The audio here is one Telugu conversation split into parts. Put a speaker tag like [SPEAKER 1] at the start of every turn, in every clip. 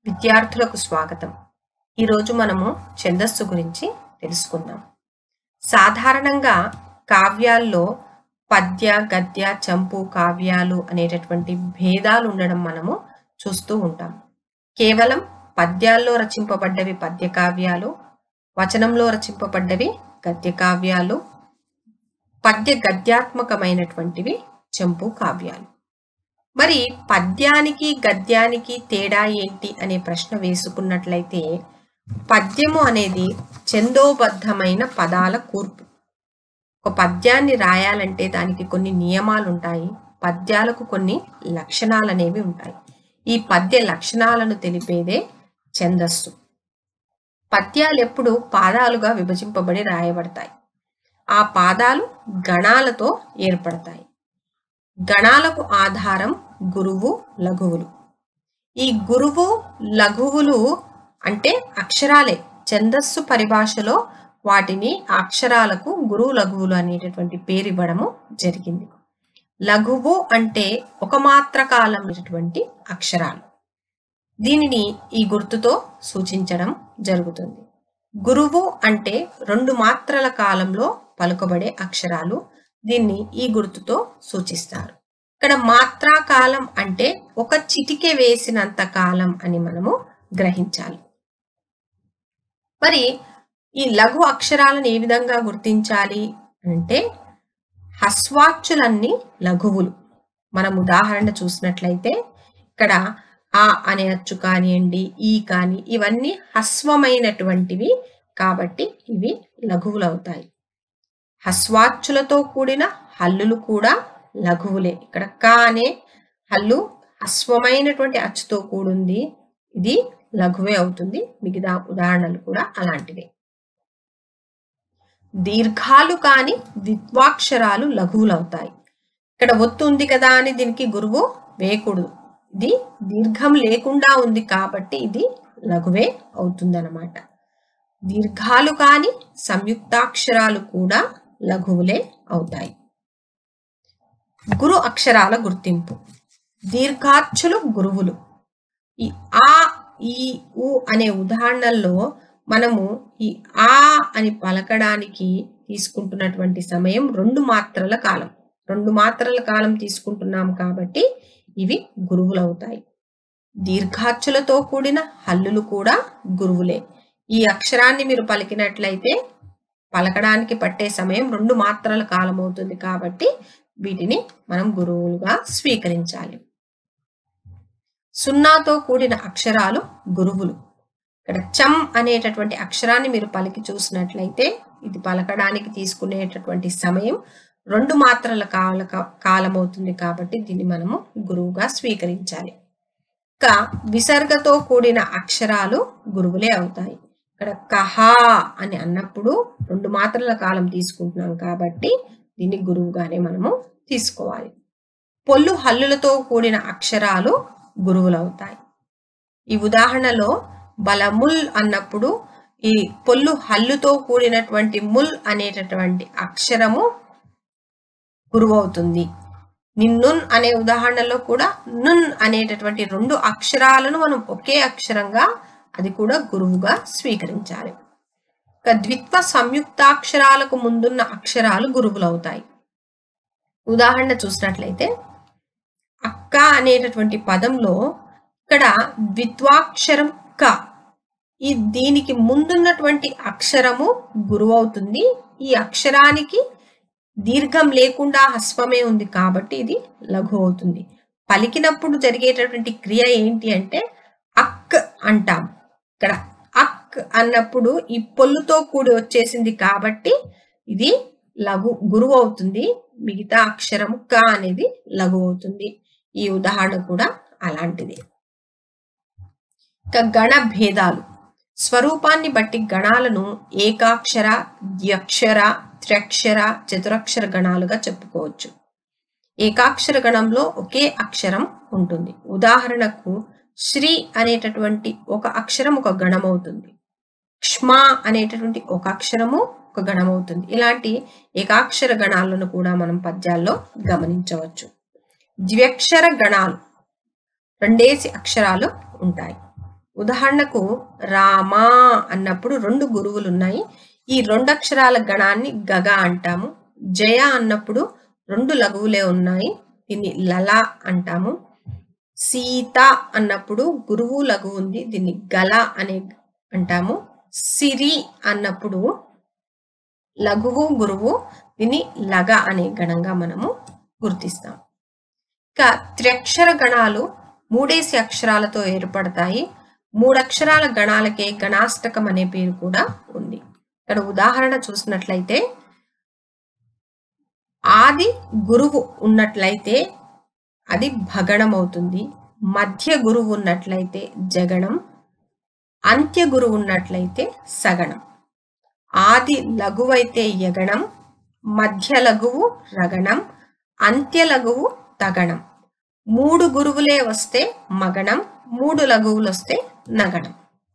[SPEAKER 1] విద్యార్థులకు స్వాగతం. ఈరోజు మనము ఛందస్సు గురించి తెలుసుకుందాం. సాధారణంగా కావ్యాల్లో పద్య, గద్య, చంపు కావ్యాలు అనేటటువంటి భేదాలు ఉండడం మనము చూస్తూ ఉంటాం. కేవలం పద్యాల్లో రచింపబడ్డవి పద్య కావ్యాలు, వచనంలో రచింపబడ్డవి గద్య కావ్యాలు, పద్య గద్యాత్మకమైనటువంటివి చంపు కావ్యాలు. మరి పద్యానికి గద్యానికి తేడా ఏంటి అనే ప్రశ్న వేసుకున్నట్లయితే, పద్యము అనేది ఛందోబద్ధమైన పదాల కూర్పు. ఒక పద్యాన్ని రాయాలంటే దానికి కొన్ని నియమాలు ఉంటాయి, పద్యాలకు కొన్ని లక్షణాలు అనేవి ఉంటాయి. ఈ పద్య లక్షణాలను తెలిపేదే ఛందస్సు. పద్యాలు ఎప్పుడు పాదాలుగా విభజింపబడి రాయబడతాయి. ఆ పాదాలు గణాలతో ఏర్పడతాయి. గణాలకు ఆధారం గురువు, లఘువులు. ఈ గురువు, లఘువులు అంటే అక్షరాలే. ఛందస్సు పరిభాషలో వాటిని అక్షరాలకు గురువు, లఘువులు అనేటటువంటి పేరు ఇవ్వడము జరిగింది. లఘువు అంటే ఒక మాత్ర కాలమైనటువంటి అక్షరాలు. దీనిని ఈ గుర్తుతో సూచించడం జరుగుతుంది. గురువు అంటే 2 మాత్రల కాలంలో పలుకబడే అక్షరాలు. దీన్ని ఈ గుర్తుతో సూచిస్తారు. ఇక్కడ మాత్రా కాలం అంటే ఒక చిటికె వేసినంత కాలం అని మనము గ్రహించాలి. మరి ఈ లఘు అక్షరాలను ఏ విధంగా గుర్తించాలి అంటే, హస్వాచ్చులన్నీ లఘువులు. మనం ఉదాహరణ చూసినట్లయితే ఇక్కడ ఆ అనే అచ్చు కానివ్వండి, ఈ కానీ, ఇవన్నీ హస్వమైనటువంటివి కాబట్టి ఇవి లఘువులు అవుతాయి. హస్వాచ్చులతో కూడిన హల్లులు కూడా లఘువులే. ఇక్కడ క అనే హల్లు హస్వమైనటువంటి అచ్చుతో కూడింది, ఇది లఘువే అవుతుంది. మిగతా ఉదాహరణలు కూడా అలాంటివే. దీర్ఘాలు కాని ద్విత్వాక్షరాలు లఘువులు అవుతాయి. ఇక్కడ ఒత్తు ఉంది కదా అని దీనికి గురువు వేయకూడదు. ఇది దీర్ఘం లేకుండా ఉంది కాబట్టి ఇది లఘువే అవుతుందన్నమాట. దీర్ఘాలు కాని సంయుక్తాక్షరాలు కూడా లఘువులే అవుతాయి. గురు అక్షరాల గుర్తింపు. దీర్ఘాచ్చులు గురువులు. ఈ ఆ, ఈ, ఉ అనే ఉదాహరణల్లో మనము ఈ ఆ అని పలకడానికి తీసుకుంటున్నటువంటి సమయం 2 మాత్రల కాలం. 2 మాత్రల కాలం తీసుకుంటున్నాం కాబట్టి ఇవి గురువులు అవుతాయి. దీర్ఘాచ్చులతో కూడిన హల్లులు కూడా గురువులే. ఈ అక్షరాన్ని మీరు పలికినట్లయితే పలకడానికి పట్టే సమయం 2 మాత్రల కాలం అవుతుంది కాబట్టి వీటిని మనం గురువులుగా స్వీకరించాలి. సున్నాతో కూడిన అక్షరాలు గురువులు. ఇక్కడ చం అనేటటువంటి అక్షరాన్ని మీరు పలికి చూసినట్లయితే ఇది పలకడానికి తీసుకునేటటువంటి సమయం 2 మాత్రల కాలం అవుతుంది కాబట్టి దీన్ని మనము గురువుగా స్వీకరించాలి. ఇంకా విసర్గతో కూడిన అక్షరాలు గురువులే అవుతాయి. ఇక్కడ కహ అని అన్నప్పుడు 2 మాత్రల కాలం తీసుకుంటున్నాం కాబట్టి దీన్ని గురువుగానే మనము తీసుకోవాలి. పొల్లు హల్లులతో కూడిన అక్షరాలు గురువులు అవుతాయి. ఈ ఉదాహరణలో బలముల్ అన్నప్పుడు ఈ పొల్లు హల్లుతో కూడినటువంటి ముల్ అనేటటువంటి అక్షరము గురువు అవుతుంది. నిన్నున్ అనే ఉదాహరణలో కూడా నున్ అనేటటువంటి 2 అక్షరాలను మనం ఒకే అక్షరంగా అది కూడా గురువుగా స్వీకరించాలి. ద్విత్వ సంయుక్తాక్షరాలకు ముందున్న అక్షరాలు గురువులు అవుతాయి. ఉదాహరణ చూసినట్లయితే అక్క అనేటటువంటి పదంలో ఇక్కడ ద్విత్వాక్షరం క, ఈ దీనికి ముందున్నటువంటి అక్షరము గురువు అవుతుంది. ఈ అక్షరానికి దీర్ఘం లేకుండా హస్వమే ఉంది కాబట్టి ఇది లఘు అవుతుంది. పలికినప్పుడు జరిగేటటువంటి క్రియ ఏంటి అంటే అక్ అంటాం. ఇక్కడ అక్ అన్నప్పుడు ఈ పొల్లుతో కూడి వచ్చేసింది కాబట్టి ఇది గురువు అవుతుంది. మిగతా అక్షరం క అనేది లఘు అవుతుంది. ఈ ఉదాహరణ కూడా అలాంటిది. గణ భేదాలు. స్వరూపాన్ని బట్టి గణాలను ఏకాక్షర, ద్వ్యక్షర, త్ర్యక్షర, చతురక్షర గణాలుగా చెప్పుకోవచ్చు. ఏకాక్షర గణంలో ఒకే అక్షరం ఉంటుంది. ఉదాహరణకు శ్రీ అనేటటువంటి ఒక అక్షరం ఒక గణం అవుతుంది. క్ష్మ అనేటటువంటి ఒక అక్షరము ఒక గణం అవుతుంది. ఇలాంటి ఏకాక్షర గణాలను కూడా మనం పద్యాల్లో గమనించవచ్చు. ద్వ్యక్షర గణాలు 2 అక్షరాలు ఉంటాయి. ఉదాహరణకు రామ అన్నప్పుడు 2 గురువులు ఉన్నాయి. ఈ 2 అక్షరాల గణాన్ని గగ అంటాము. జయ అన్నప్పుడు 2 లఘువులే ఉన్నాయి. దీన్ని లల అంటాము. సీత అన్నప్పుడు గురువు లఘువు ఉంది. దీన్ని గల అనే అంటాము. సిరి అన్నప్పుడు లఘువు గురువు, దీన్ని లగ అనే గణంగా మనము గుర్తిస్తాం. ఇక త్ర్యక్షర గణాలు 3 అక్షరాలతో ఏర్పడతాయి. 3 అక్షరాల గణాలకే గణాష్టకం అనే పేరు కూడా ఉంది. ఇక్కడ ఉదాహరణ చూసినట్లయితే ఆది గురువు ఉన్నట్లయితే అది భగణం అవుతుంది. మధ్య గురువు ఉన్నట్లయితే జగణం, అంత్య గురువు ఉన్నట్లయితే సగణం. ఆది లఘువైతే యగణం, మధ్య లఘువు రగణం, అంత్య లఘువు తగణం. 3 గురువులే వస్తే మగణం, 3 లఘువులు వస్తే నగణం.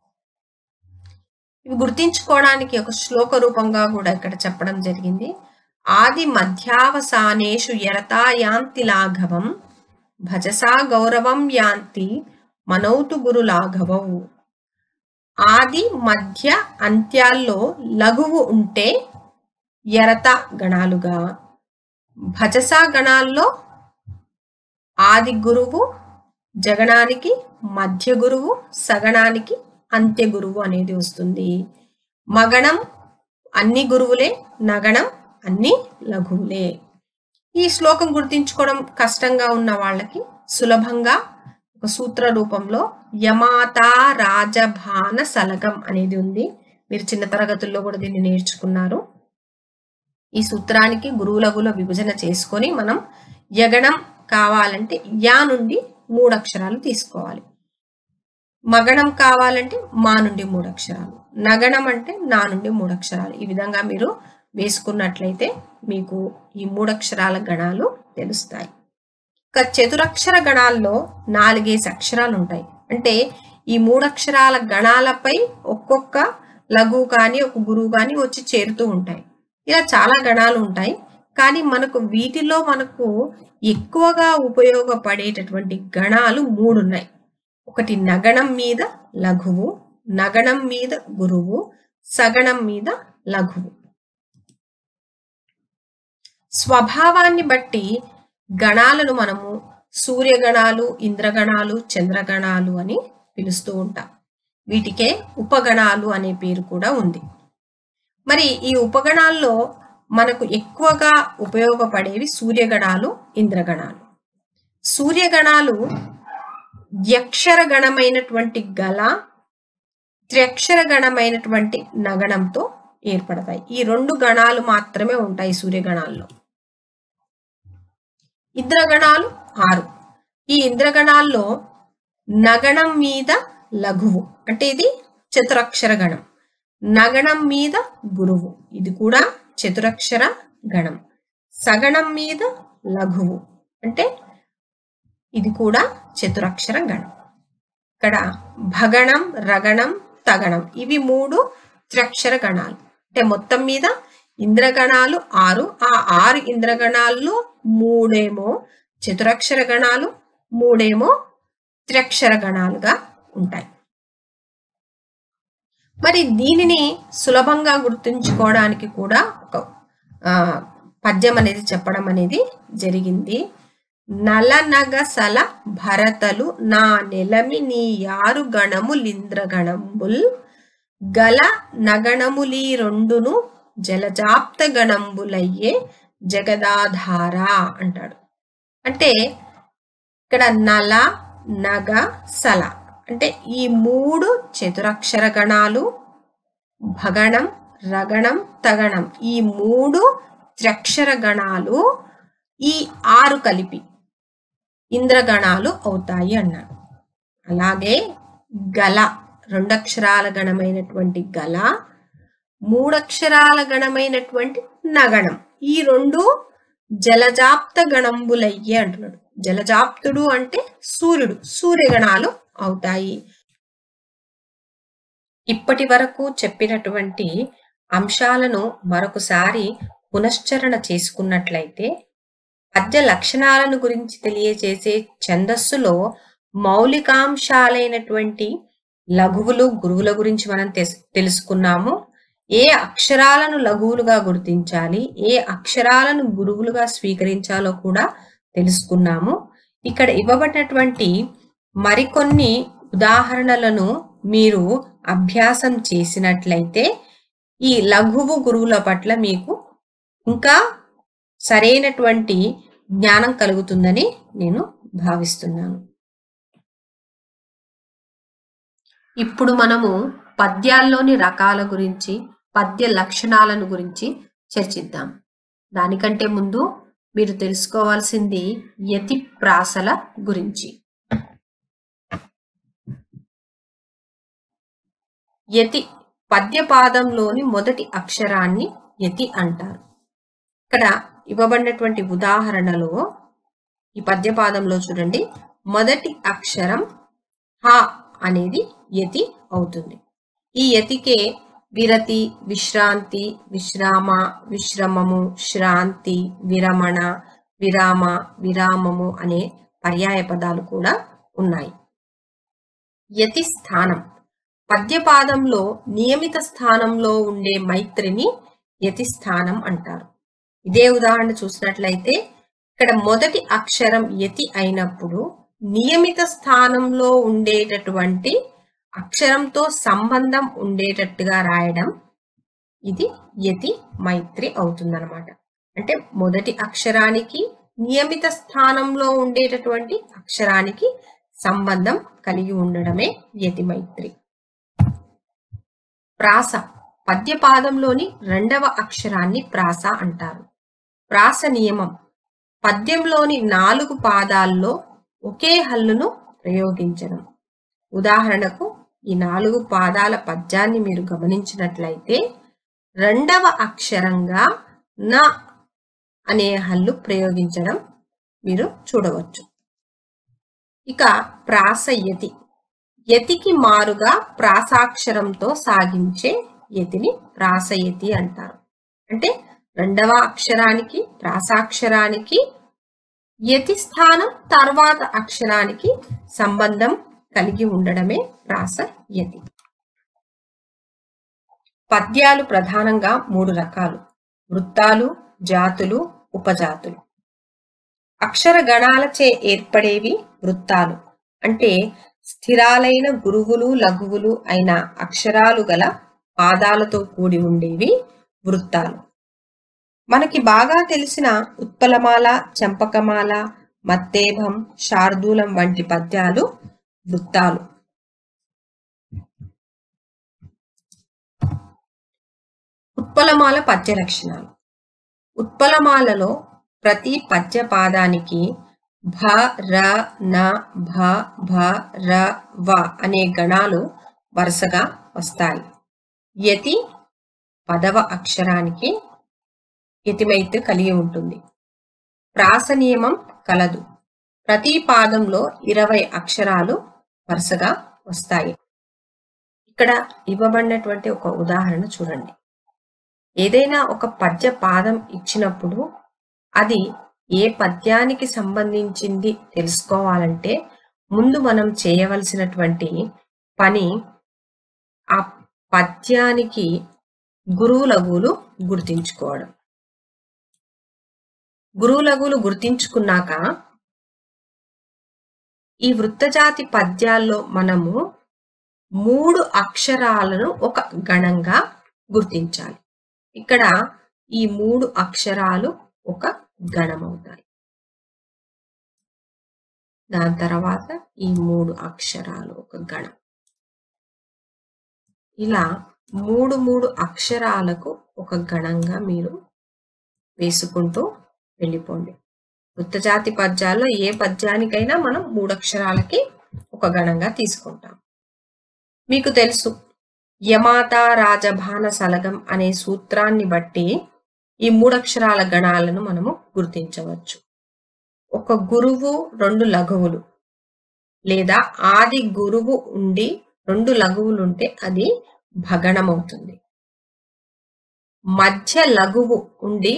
[SPEAKER 1] ఇవి గుర్తించుకోవడానికి ఒక శ్లోక రూపంగా కూడా ఇక్కడ చెప్పడం జరిగింది. ఆది మధ్యావసానేషు యరతా యాంతి లాఘవం, భజసా గౌరవం యాంతి మనౌతు గురు లాఘవౌ. ఆది మధ్య అంత్యాల్లో లఘువు ఉంటే యరత గణాలుగా, భజసా గణాల్లో ఆది గురువు జగణానికి, మధ్య గురువు సగణానికి, అంత్య గురువు అనేది వస్తుంది. మగణం అన్ని గురువులే, నగణం అన్ని లఘువులే. ఈ శ్లోకం గుర్తించుకోవడం కష్టంగా ఉన్న వాళ్ళకి సులభంగా ఒక సూత్ర రూపంలో యమాతా రాజభాన సలగం అనేది ఉంది. మీరు చిన్న తరగతుల్లో కూడా దీన్ని నేర్చుకున్నారు. ఈ సూత్రానికి గురువు లఘువుల విభజన చేసుకొని మనం యగణం కావాలంటే యా నుండి 3 అక్షరాలు తీసుకోవాలి. మగణం కావాలంటే మా నుండి 3 అక్షరాలు, నగణం అంటే నా నుండి 3 అక్షరాలు. ఈ విధంగా మీరు వేసుకున్నట్లయితే మీకు ఈ 3 అక్షరాల గణాలు తెలుస్తాయి. ఇక చతురక్షర గణాల్లో 4 అక్షరాలు ఉంటాయి. అంటే ఈ 3 అక్షరాల గణాలపై ఒక్కొక్క లఘువు కానీ ఒక గురువు కానీ వచ్చి చేరుతూ ఉంటాయి. ఇలా చాలా గణాలు ఉంటాయి. కానీ వీటిలో మనకు ఎక్కువగా ఉపయోగపడేటటువంటి గణాలు 3 ఉన్నాయి. ఒకటి నగణం మీద లఘువు, నగణం మీద గురువు, సగణం మీద లఘువు. స్వభావాన్ని బట్టి గణాలను మనము సూర్యగణాలు, ఇంద్రగణాలు, చంద్రగణాలు అని పిలుస్తూ ఉంటాం. వీటికే ఉపగణాలు అనే పేరు కూడా ఉంది. మరి ఈ ఉపగణాల్లో మనకు ఎక్కువగా ఉపయోగపడేవి సూర్యగణాలు, ఇంద్రగణాలు. సూర్యగణాలు ద్యక్షర గణమైనటువంటి గల, త్ర్యక్షర గణమైనటువంటి నగణంతో ఏర్పడతాయి. ఈ 2 గణాలు మాత్రమే ఉంటాయి సూర్యగణాల్లో. ఇంద్రగణాలు 6. ఈ ఇంద్రగణాల్లో నగణం మీద లఘువు అంటే ఇది చతురక్షర గణం, నగణం మీద గురువు ఇది కూడా చతురక్షర గణం, సగణం మీద లఘువు అంటే ఇది కూడా చతురక్షర గణం. ఇక్కడ భగణం, రగణం, తగణం ఇవి 3 త్రక్షర గణాలు. అంటే మొత్తం మీద ఇంద్రగణాలు 6. ఆ 6 ఇంద్రగణాల్లో 3 చతురక్షర గణాలు, 3 త్రక్షర గణాలుగా ఉంటాయి. మరి దీనిని సులభంగా గుర్తుంచుకోవడానికి కూడా ఒక పద్యం అనేది చెప్పడం అనేది జరిగింది. నలనగసల భరతలు నా నెలమి నీ 6 గణములింద్రగణంబుల్ గల నగణములీ 2ను జలజాప్త గణంబులయ్యే జగదాధార అంటాడు. అంటే ఇక్కడ నల, నగ, సల అంటే ఈ 3 చతురక్షర గణాలు, భగణం, రగణం, తగణం ఈ 3 త్రక్షర గణాలు, ఈ 6 కలిపి ఇంద్రగణాలు అవుతాయి అన్నాడు. అలాగే గల 2 అక్షరాల గణమైనటువంటి గల, 3 అక్షరాల గణమైనటువంటి నగణం ఈ 2 జలజాప్త గణంబులయ్యే అంటున్నాడు. జలజాప్తుడు అంటే సూర్యుడు, సూర్యగణాలు అవుతాయి. ఇప్పటి వరకు చెప్పినటువంటి అంశాలను మరొకసారి పునశ్చరణ చేసుకున్నట్లయితే పద్య లక్షణాలను గురించి తెలియజేసే ఛందస్సులో మౌలికాంశాలైనటువంటి లఘువులు గురువుల గురించి మనం తెలుసుకున్నాము. ఏ అక్షరాలను లఘువులుగా గుర్తించాలి, ఏ అక్షరాలను గురువులుగా స్వీకరించాలో కూడా తెలుసుకున్నాము. ఇక్కడ ఇవ్వబడినటువంటి మరికొన్ని ఉదాహరణలను మీరు అభ్యాసం చేసినట్లయితే ఈ లఘువు గురువుల పట్ల మీకు ఇంకా సరైనటువంటి జ్ఞానం కలుగుతుందని నేను భావిస్తున్నాను. ఇప్పుడు మనము పద్యాల్లోని రకాల గురించి, పద్య లక్షణాలను గురించి చర్చిద్దాం. దానికంటే ముందు మీరు తెలుసుకోవాల్సింది యతి ప్రాసల గురించి. యతి పద్యపాదంలోని మొదటి అక్షరాన్ని యతి అంటారు. ఇక్కడ ఇవ్వబడినటువంటి ఉదాహరణలో ఈ పద్యపాదంలో చూడండి, మొదటి అక్షరం హ అనేది యతి అవుతుంది. ఈ యతికే విరతి, విశ్రాంతి, విశ్రామ, విశ్రమము, శ్రాంతి, విరమణ, విరామ, విరామము అనే పర్యాయ పదాలు కూడా ఉన్నాయి. యతి స్థానం పద్యపాదంలో నియమిత స్థానంలో ఉండే మైత్రిని యతి స్థానం అంటారు. ఇదే ఉదాహరణ చూసినట్లయితే ఇక్కడ మొదటి అక్షరం యతి అయినప్పుడు నియమిత స్థానంలో ఉండేటటువంటి అక్షరంతో సంబంధం ఉండేటట్టుగా రాయడం ఇది యతి మైత్రి అవుతుందన్నమాట. అంటే మొదటి అక్షరానికి నియమిత స్థానంలో ఉండేటటువంటి అక్షరానికి సంబంధం కలిగి ఉండడమే యతి మైత్రి. ప్రాస పద్యపాదంలోని రెండవ అక్షరాన్ని ప్రాస అంటారు. ప్రాస నియమం పద్యంలోని 4 పాదాల్లో ఒకే హల్లును ప్రయోగించడం. ఉదాహరణకు ఈ 4 పాదాల పద్యాన్ని మీరు గమనించినట్లయితే రెండవ అక్షరంగా న అనే హల్లు ప్రయోగించడం మీరు చూడవచ్చు. ఇక ప్రాస యతి యతికి మారుగా ప్రాసాక్షరంతో సాగించే యతిని ప్రాసయతి అంటారు. అంటే రెండవ అక్షరానికి ప్రాసాక్షరానికి యతి స్థానం తర్వాత అక్షరానికి సంబంధం కలిగి ఉండడమే ప్రాసయతి. పద్యాలు ప్రధానంగా 3 రకాలు: వృత్తాలు, జాతులు, ఉపజాతులు. అక్షర గణాలచే ఏర్పడేవి వృత్తాలు. అంటే స్థిరాలైన గురువులు లఘువులు అయిన అక్షరాలు గల పాదాలతో కూడి ఉండేవి వృత్తాలు. మనకి బాగా తెలిసిన ఉత్పలమాల, చంపకమాల, మత్తేభం, శార్దూలం వంటి పద్యాలు వృత్తాలు. ఉత్పలమాల పద్య లక్షణాలు. ఉత్పలమాలలో ప్రతి పద్య పాదానికి భ, ర, న, భ, భ, ర, వ అనే గణాలు వరుసగా వస్తాయి. యతి పదవ అక్షరానికి యతిమైత్రి కలిగి ఉంటుంది. ప్రాస నియమం కలదు. ప్రతి పాదంలో 20 అక్షరాలు వరుసగా వస్తాయి. ఇక్కడ ఇవ్వబడినటువంటి ఒక ఉదాహరణ చూడండి. ఏదైనా ఒక పద్య పాదం ఇచ్చినప్పుడు అది ఏ పద్యానికి సంబంధించింది తెలుసుకోవాలంటే ముందు మనం చేయవలసినటువంటి పని ఆ పద్యానికి గురువు లఘువులు గుర్తించుకోవడం. గురువు లఘువులు గుర్తించుకున్నాక ఈ వృత్తజాతి పద్యాల్లో మనము 3 అక్షరాలను ఒక గణంగా గుర్తించాలి. ఇక్కడ ఈ 3 అక్షరాలు ఒక గణం అవుతాయి. దాని తర్వాత ఈ 3 అక్షరాలు ఒక గణం. ఇలా 3 అక్షరాలకు ఒక గణంగా మీరు వేసుకుంటూ వెళ్ళిపోండి. వృత్తజాతి పద్యాల్లో ఏ పద్యానికైనా మనం 3 అక్షరాలకి ఒక గణంగా తీసుకుంటాం. మీకు తెలుసు, యమాత రాజభాన సలగం అనే సూత్రాన్ని బట్టి ఈ 3 అక్షరాల గణాలను మనము గుర్తించవచ్చు. ఒక గురువు 2 లఘువులు లేదా ఆది గురువు ఉండి 2 లఘువులు ఉంటే అది భగణం అవుతుంది. మధ్య లఘువు ఉండి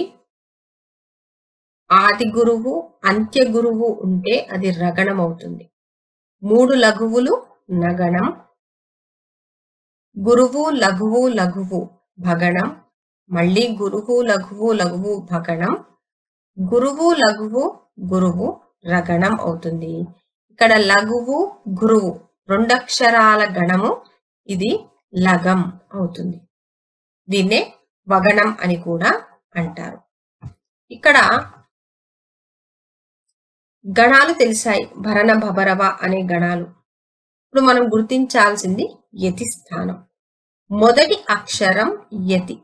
[SPEAKER 1] ఆది గురువు అంత్య గురువు ఉంటే అది రగణం అవుతుంది. 3 లఘువులు నగణం, గురువు లఘువు లఘువు భగణం, మళ్ళీ గురువు లఘువు లఘువు భగణం, గురువు లఘువు గురువు రగణం అవుతుంది. ఇక్కడ లఘువు గురువు రెండక్షరాల గణము, ఇది లగం అవుతుంది. దీన్నే వగణం అని కూడా అంటారు. ఇక్కడ గణాలు తెలిసాయి, భరణ భబరవ అనే గణాలు. ఇప్పుడు మనం గుర్తించాల్సింది యతి స్థానం. మొదటి అక్షరం యతి.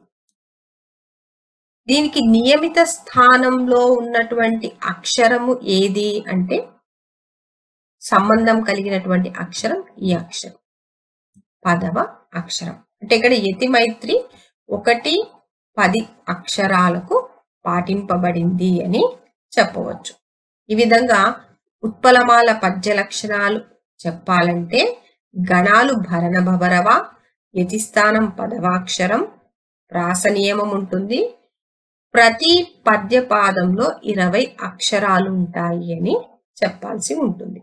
[SPEAKER 1] దీనికి నియమిత స్థానంలో ఉన్నటువంటి అక్షరము ఏది అంటే సంబంధం కలిగినటువంటి అక్షరం ఈ అక్షరం, పదవ అక్షరం. అంటే ఇక్కడ యతి మైత్రి 1-10 అక్షరాలకు పాటింపబడింది అని చెప్పవచ్చు. ఈ విధంగా ఉత్పలమాల పద్య లక్షణాలు చెప్పాలంటే గణాలు భరణ భబరవ, యతి స్థానం పదవాక్షరం, ప్రాస నియమం ఉంటుంది, ప్రతి పద్య పాదంలో 20 అక్షరాలు ఉంటాయి అని చెప్పాల్సి ఉంటుంది.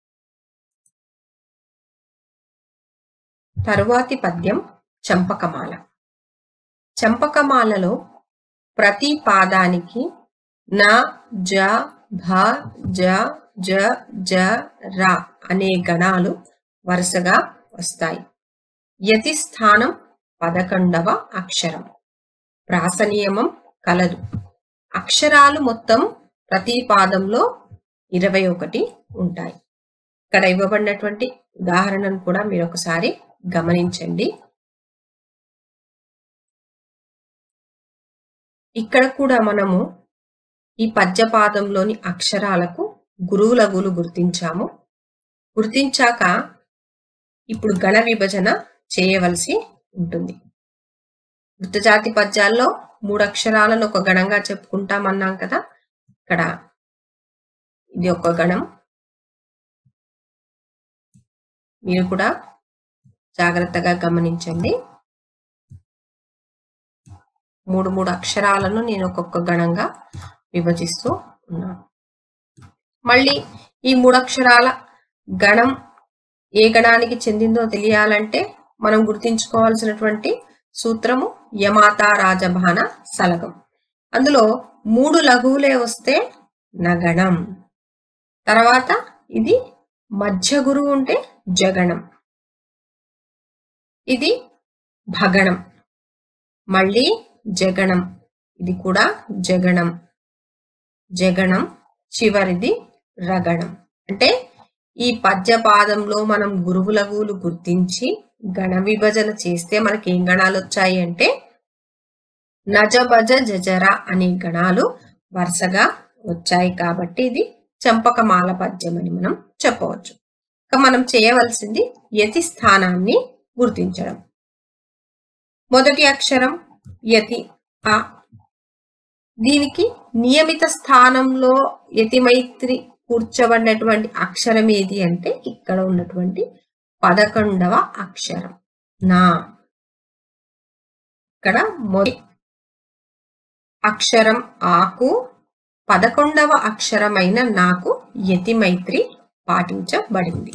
[SPEAKER 1] తరువాతి పద్యం చంపకమాల. చంపకమాలలో ప్రతి పాదానికి న, జ, భ, జ, జ, జ, ర అనే గణాలు వరుసగా వస్తాయి. యతి స్థానం 11వ అక్షరం. ప్రాస నియమం కలదు. అక్షరాలు మొత్తం ప్రతి పాదంలో 21 ఉంటాయి. ఇక్కడ ఇవ్వబడినటువంటి ఉదాహరణను కూడా మీరు ఒకసారి గమనించండి. ఇక్కడ కూడా మనము ఈ పద్యపాదంలోని అక్షరాలకు గురువు లఘువులు గుర్తించాము. గుర్తించాక ఇప్పుడు గణ విభజన చేయవలసి ఉంటుంది. వృత్తజాతి పద్యాల్లో 3 అక్షరాలను ఒక గణంగా చెప్పుకుంటామన్నాం కదా. ఇక్కడ ఇది ఒక గణం. మీరు కూడా జాగ్రత్తగా గమనించండి. 3 అక్షరాలను నేను ఒక్కొక్క గణంగా విభజిస్తూ ఉన్నాను. మళ్ళీ ఈ 3 అక్షరాల గణం ఏ గణానికి చెందిందో తెలియాలంటే మనం గుర్తించుకోవాల్సినటువంటి సూత్రము యమాత రాజభాన సలగం. అందులో 3 లఘువులే వస్తే నగణం, తర్వాత ఇది మధ్య గురువు ఉంటే జగణం, ఇది భగణం, మళ్ళీ జగణం, ఇది కూడా జగణం, జగణం, చివరిది రగణం. అంటే ఈ పద్యపాదంలో మనం గురువు లఘువులు గుర్తించి గణ విభజన చేస్తే మనకి ఏం గణాలు వచ్చాయి అంటే నజబజ జజర అనే గణాలు వరుసగా వచ్చాయి. కాబట్టి ఇది చంపకమాల పద్యం అని మనం చెప్పవచ్చు. ఇక మనం చేయవలసింది యతి స్థానాన్ని గుర్తించడం. మొదటి అక్షరం యతి ఆ. దీనికి నియమిత స్థానంలో యతి మైత్రి కూర్చబడినటువంటి అక్షరం ఏది అంటే ఇక్కడ ఉన్నటువంటి 11వ అక్షరం నా. ఇక్కడ మొదటి అక్షరం ఆకు, 11వ అక్షరమైన నాకు యతి మైత్రి పాటించబడింది.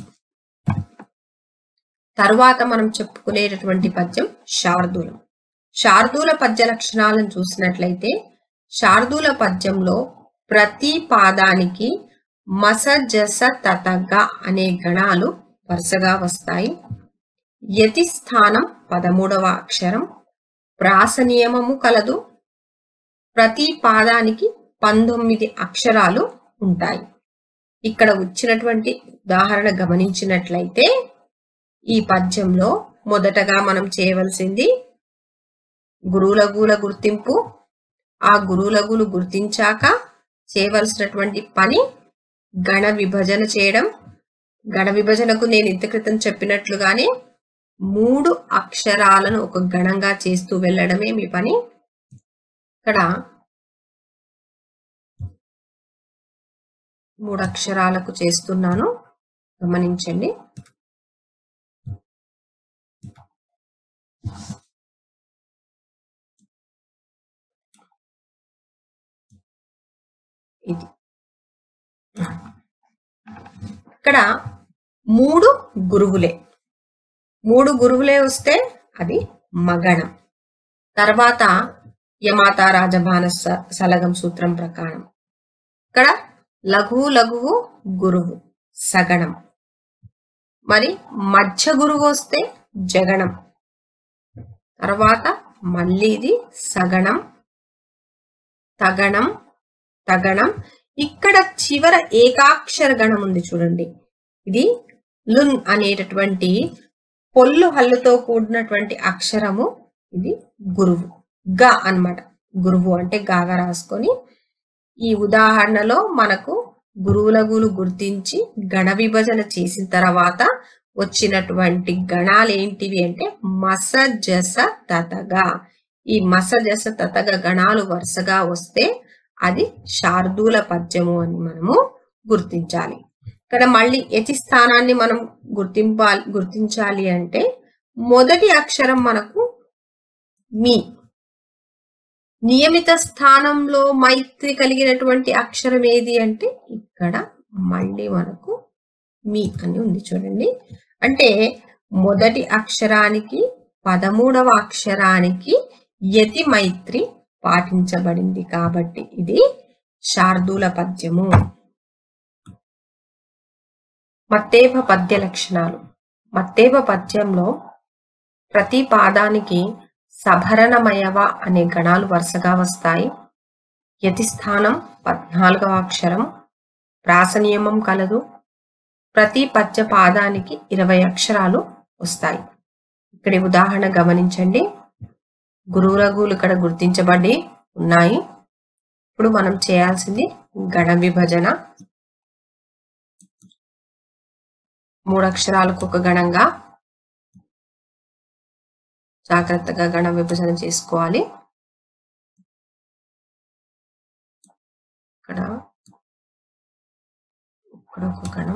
[SPEAKER 1] తరువాత మనం చెప్పుకునేటటువంటి పద్యం శార్దూలం. శార్దూల పద్య లక్షణాలను చూసినట్లయితే శార్దూల పద్యంలో ప్రతి పాదానికి మస జస తతగ అనే గణాలు వరుసగా వస్తాయి. యతి స్థానం 13వ అక్షరం. ప్రాస నియమము కలదు. ప్రతి పాదానికి 19 అక్షరాలు ఉంటాయి. ఇక్కడ వచ్చినటువంటి ఉదాహరణ గమనించినట్లయితే ఈ పద్యంలో మొదటగా మనం చేయవలసింది గురువు లఘువుల గుర్తింపు. ఆ గురువు లఘువులు గుర్తించాక చేయవలసినటువంటి పని గణ విభజన చేయడం. గణ విభజనకు నేను ఇంత క్రితం చెప్పినట్లుగానే 3 అక్షరాలను ఒక గణంగా చేస్తూ వెళ్ళడమే మీ పని. ఇక్కడ 3 అక్షరాలకు చేస్తున్నాను, గమనించండి. ఇది ఇక్కడ 3 గురువులే. 3 గురువులే వస్తే అది మగణం. తర్వాత యమాత రాజబాన సలగం సూత్రం ప్రకారం ఇక్కడ లఘువు లఘువు గురువు సగణం. మరి మధ్య గురువు వస్తే జగణం. తర్వాత మళ్ళీ ఇది సగణం, తగణం, తగణం. ఇక్కడ చివర ఏకాక్షర గణం ఉంది చూడండి, ఇది లున్ అనేటటువంటి పొల్లు హల్లుతో కూడినటువంటి అక్షరము, ఇది గురువు గ అన్నమాట. గురువు అంటే గాగా రాసుకొని ఈ ఉదాహరణలో మనకు గురువులగులు గుర్తించి గణ విభజన చేసిన తర్వాత వచ్చినటువంటి గణాలు ఏంటివి అంటే మస జస తతగా. ఈ మస జస తతగ గణాలు వరుసగా వస్తే అది శార్దూల పద్యము అని మనము గుర్తించాలి. ఇక్కడ మళ్ళీ యతి స్థానాన్ని మనం గుర్తించాలి అంటే మొదటి అక్షరం మనకు మీ. నియమిత స్థానంలో మైత్రి కలిగినటువంటి అక్షరం ఏది అంటే ఇక్కడ మళ్ళీ మనకు మీ అని ఉంది చూడండి. అంటే మొదటి అక్షరానికి 13వ అక్షరానికి యతి మైత్రి పాటించబడింది కాబట్టి ఇది శార్దూల పద్యము. మత్తేభ పద్య లక్షణాలు. మత్తేభ పద్యంలో ప్రతి పాదానికి సభరణమయవ అనే గణాలు వరుసగా వస్తాయి. యతి స్థానం 14వ అక్షరం, ప్రాస నియమం కలదు. ప్రతి పద్య పాదానికి 20 అక్షరాలు వస్తాయి. ఇక్కడ ఉదాహరణ గమనించండి. గురువులగులు ఇక్కడ గుర్తించబడి ఉన్నాయి. ఇప్పుడు మనం చేయాల్సింది గణ విభజన. 3 అక్షరాలకు ఒక గణంగా జాగ్రత్తగా గణ విభజన చేసుకోవాలి. ఇక్కడ ఒక గణం,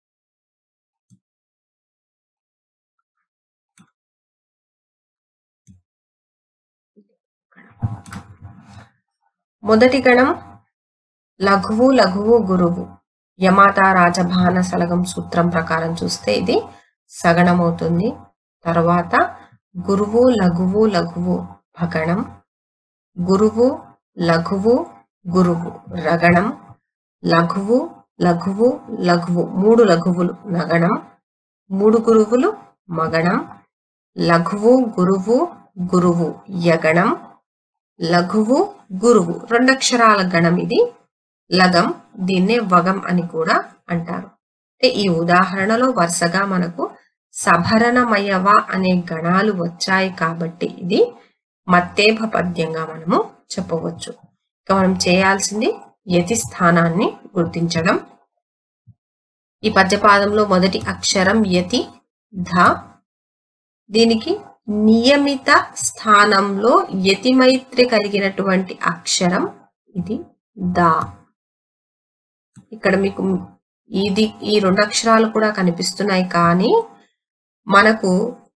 [SPEAKER 1] మొదటి గణం లఘువు లఘువు గురువు. యమాత రాజబాన సలగం సూత్రం ప్రకారం చూస్తే ఇది సగణం అవుతుంది. తర్వాత గురువు లఘువు లఘువు భగణం, గురువు లఘువు గురువు రగణం, లఘువు లఘువు లఘువు 3 లఘువులు నగణం, 3 గురువులు మగణం, లఘువు గురువు గురువు యగణం, లఘువు గురువు 2 అక్షరాల గణం ఇది లగం. దీన్నే వగం అని కూడా అంటారు. అంటే ఈ ఉదాహరణలో వరుసగా మనకు సభరణమయవ అనే గణాలు వచ్చాయి కాబట్టి ఇది మత్తేభ పద్యంగా మనము చెప్పవచ్చు. ఇక మనం చేయాల్సింది యతి స్థానాన్ని గుర్తించడం. ఈ పద్యపాదంలో మొదటి అక్షరం యతి ధ. దీనికి నియమిత స్థానంలో యతి మైత్రి కలిగినటువంటి అక్షరం ఇది దా. ఇక్కడ మీకు ఈ 2 అక్షరాలు కూడా కనిపిస్తున్నాయి. కానీ మనకు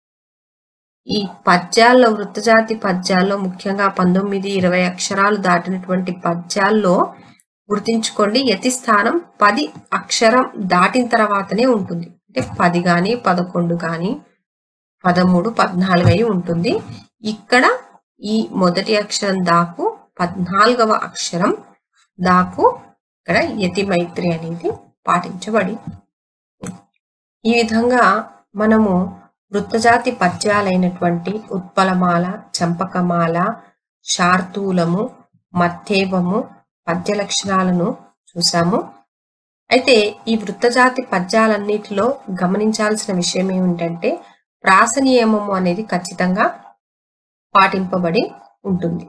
[SPEAKER 1] ఈ పద్యాల్లో, వృత్తజాతి పద్యాల్లో ముఖ్యంగా 19, 20 అక్షరాలు దాటినటువంటి పద్యాల్లో గుర్తించుకోండి, యతి స్థానం 10 అక్షరం దాటిన తర్వాతనే ఉంటుంది. అంటే 10 కానీ 11 కానీ 13, 14 అయి ఉంటుంది. ఇక్కడ ఈ మొదటి అక్షరం దాకు 14వ అక్షరం దాకు ఇక్కడ యతి మైత్రి అనేది పాటించబడి. ఈ విధంగా మనము వృత్తజాతి పద్యాలైనటువంటి ఉత్పలమాల, చంపకమాల, శార్దూలము, మత్తేభము పద్య లక్షణాలను చూసాము. అయితే ఈ వృత్తజాతి పద్యాలన్నిటిలో గమనించాల్సిన విషయం ఏమిటంటే ప్రాస నియమము అనేది ఖచ్చితంగా పాటింపబడి ఉంటుంది.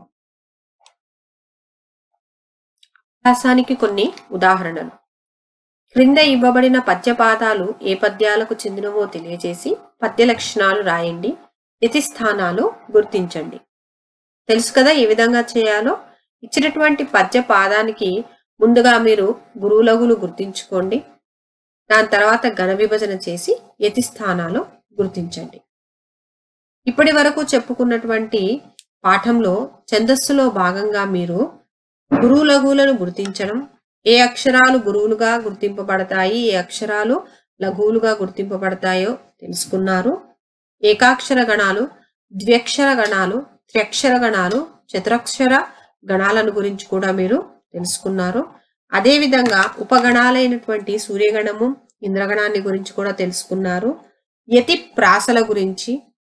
[SPEAKER 1] ప్రాసానికి కొన్ని ఉదాహరణలు. క్రింద ఇవ్వబడిన పద్యపాదాలు ఏ పద్యాలకు చెందినవో తెలియజేసి పద్య లక్షణాలు రాయండి. యతి స్థానాలు గుర్తించండి. తెలుసు కదా ఏ విధంగా చేయాలో. ఇచ్చినటువంటి పద్య పాదానికి ముందుగా మీరు గురువులగులు గుర్తించుకోండి. దాని తర్వాత గణ విభజన చేసి యతి స్థానాలు గుర్తించండి. ఇప్పటి వరకు చెప్పుకున్నటువంటి పాఠంలో ఛందస్సులో భాగంగా మీరు గురువులగులను గుర్తించడం, ఏ అక్షరాలు గురువులుగా గుర్తింపబడతాయి, ఏ అక్షరాలు లఘువులుగా గుర్తింపబడతాయో తెలుసుకున్నారు. ఏకాక్షర గణాలు, ద్వ్యక్షర గణాలు, త్ర్యక్షర గణాలు, చతురక్షర గణాలను గురించి కూడా మీరు తెలుసుకున్నారు. అదేవిధంగా ఉపగణాలైనటువంటి సూర్యగణము, ఇంద్రగణాన్ని గురించి కూడా తెలుసుకున్నారు. యతి ప్రాసల గురించి,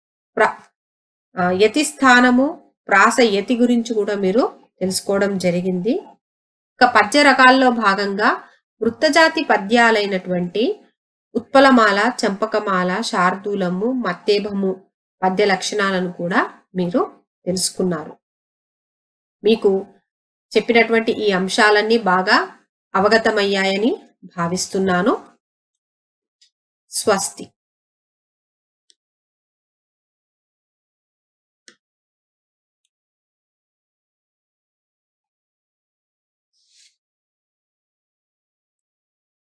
[SPEAKER 1] యతి స్థానము, ప్రాస యతి గురించి కూడా మీరు తెలుసుకోవడం జరిగింది. ఇక పద్య రకాల్లో భాగంగా వృత్తజాతి పద్యాలైనటువంటి ఉత్పలమాల, చంపకమాల, శార్దూలము, మత్తేభము పద్య లక్షణాలను కూడా మీరు తెలుసుకున్నారు. మీకు చెప్పినటువంటి ఈ అంశాలన్నీ బాగా అవగతమయ్యాయని భావిస్తున్నాను. స్వస్తి.